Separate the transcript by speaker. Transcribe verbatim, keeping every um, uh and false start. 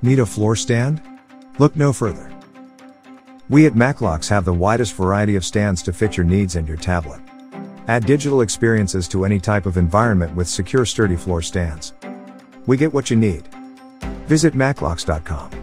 Speaker 1: Need a floor stand? Look no further. We at Maclocks have the widest variety of stands to fit your needs and your tablet. Add digital experiences to any type of environment with secure, sturdy floor stands. We get what you need. Visit maclocks dot com.